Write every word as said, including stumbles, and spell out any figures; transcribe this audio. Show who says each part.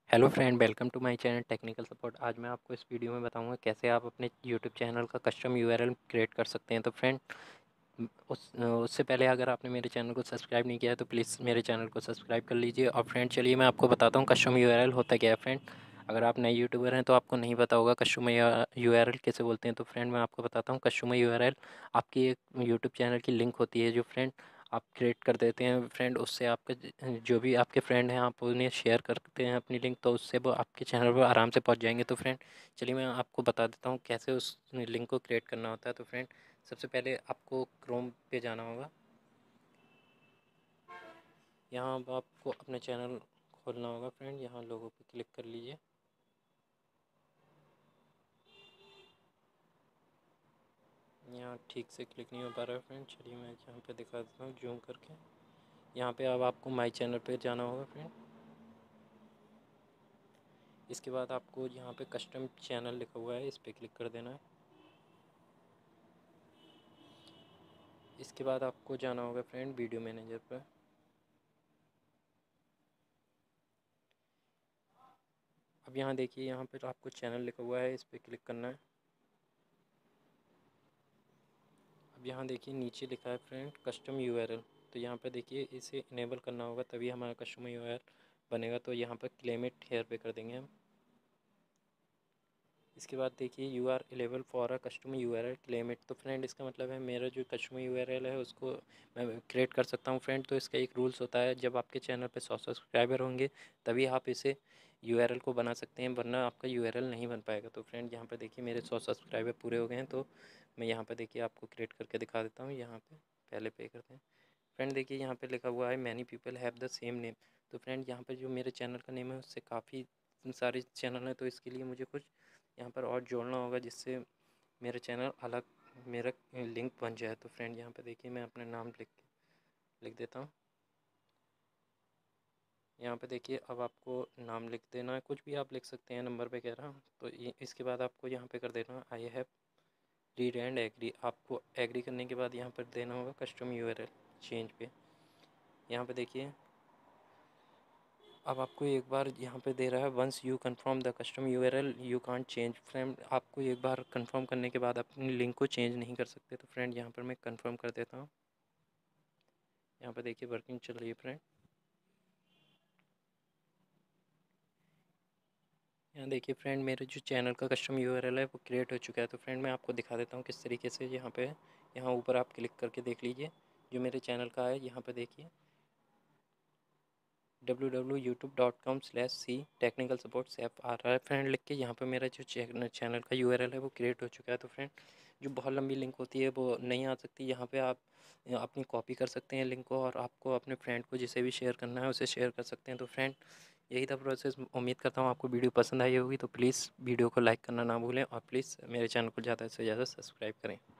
Speaker 1: Hello friend, welcome to my channel technical support. आज मैं आपको इस वीडियो में बताऊंगा कैसे आप अपने यूट्यूब चैनल का कस्टम यूआरएल क्रिएट कर सकते हैं। तो फ्रेंड, उस उससे पहले अगर आपने मेरे चैनल को सब्सक्राइब नहीं किया है तो प्लीज़ मेरे चैनल को सब्सक्राइब कर लीजिए। और फ्रेंड, चलिए मैं आपको बताता हूँ कस्टम यूआरएल होता क्या है। फ्रेंड, अगर आप नए यूट्यूबर हैं तो आपको नहीं पता होगा कस्टम यूआरएल कैसे बोलते हैं। तो फ्रेंड, मैं आपको बताता हूँ कस्टम यूआरएल आपकी एक यूट्यूब चैनल की लिंक होती है जो फ्रेंड आप क्रिएट कर देते हैं। फ्रेंड, उससे आपके ज- जो भी आपके फ्रेंड हैं आप उन्हें शेयर करते हैं अपनी लिंक, तो उससे वो आपके चैनल पर आराम से पहुंच जाएंगे। तो फ्रेंड, चलिए मैं आपको बता देता हूँ कैसे उस लिंक को क्रिएट करना होता है। तो फ्रेंड, सबसे पहले आपको क्रोम पे जाना होगा। यहाँ अब आपको अपना चैनल खोलना होगा। फ्रेंड, यहाँ लोगों पे क्लिक कर लीजिए। यहाँ ठीक से क्लिक नहीं हो पा रहा है। फ्रेंड, चलिए मैं यहाँ पे दिखा देता हूँ जूम करके। यहाँ पे अब आपको माई चैनल पे जाना होगा। फ्रेंड, इसके बाद आपको यहाँ पे कस्टम चैनल लिखा हुआ है, इस पर क्लिक कर देना है। इसके बाद आपको जाना होगा फ्रेंड वीडियो मैनेजर पर। अब यहाँ देखिए, यहाँ पर आपको चैनल लिखा हुआ है, इस पर क्लिक करना है। अब यहाँ देखिए नीचे लिखा है फ्रेंड कस्टम यूआरएल। तो यहाँ पर देखिए इसे इनेबल करना होगा तभी हमारा कस्टम यूआरएल बनेगा। तो यहाँ पर क्लेम इट हेयर पे कर देंगे हम। इसके बाद देखिए you are eligible for a custom U R L claim it. तो फ्रेंड, इसका मतलब है मेरा जो कस्टम यू आर एल है उसको मैं क्रिएट कर सकता हूँ। फ्रेंड, तो इसका एक रूल्स होता है, जब आपके चैनल पे सौ सब्सक्राइबर होंगे तभी आप इसे यू आर एल को बना सकते हैं, वरना आपका यू आर एल नहीं बन पाएगा। तो फ्रेंड, यहाँ पर देखिए मेरे सौ सब्सक्राइबर पूरे हो गए हैं। तो मैं यहाँ पर देखिए आपको क्रिएट करके दिखा देता हूँ। यहाँ पर पहले पे करते हैं। फ्रेंड देखिए यहाँ पे लिखा हुआ है many people have the same name. तो फ्रेंड, यहाँ पे जो मेरे चैनल का नेम है उससे काफ़ी सारे चैनल हैं, तो इसके लिए मुझे कुछ यहाँ पर और जोड़ना होगा जिससे मेरा चैनल अलग मेरा लिंक बन जाए। तो फ्रेंड, यहाँ पे देखिए मैं अपना नाम लिख लिख देता हूँ। यहाँ पे देखिए अब आपको नाम लिख देना है, कुछ भी आप लिख सकते हैं नंबर पे कह रहा हूँ। तो ये इसके बाद आपको यहाँ पे कर देना I have read and agree. आपको एग्री करने के बाद यहाँ पर देना होगा कस्टम यूआरएल चेंज पे। यहाँ पे देखिए अब आपको एक बार यहाँ पे दे रहा है once you confirm the custom URL you can't change. Friend, आपको एक बार कंफर्म करने के बाद अपनी लिंक को चेंज नहीं कर सकते। तो फ्रेंड, यहाँ पर मैं कंफर्म कर देता हूँ। यहाँ पर देखिए वर्किंग चल रही है। फ्रेंड, यहाँ देखिए फ्रेंड मेरे जो चैनल का कस्टम यूआरएल है वो क्रिएट हो चुका है। तो फ्रेंड, मैं आपको दिखा देता हूँ किस तरीके से। यहाँ पे यहाँ ऊपर आप क्लिक करके देख लीजिए जो मेरे चैनल का है। यहाँ पर देखिए W W YouTube dot com slash C technical support safe आ रहा है। फ्रेंड, लिख के यहाँ पे मेरा जो चैनल का यूआरएल है वो क्रिएट हो चुका है। तो फ्रेंड, जो बहुत लंबी लिंक होती है वो नहीं आ सकती। यहाँ पे आप अपनी कॉपी कर सकते हैं लिंक को, और आपको अपने फ्रेंड को जिसे भी शेयर करना है उसे शेयर कर सकते हैं। तो फ्रेंड, यही था प्रोसेस। उम्मीद करता हूँ आपको वीडियो पसंद आई होगी। तो प्लीज़ वीडियो को लाइक करना ना भूलें, और प्लीज़ मेरे चैनल को ज़्यादा से ज़्यादा सब्सक्राइब करें।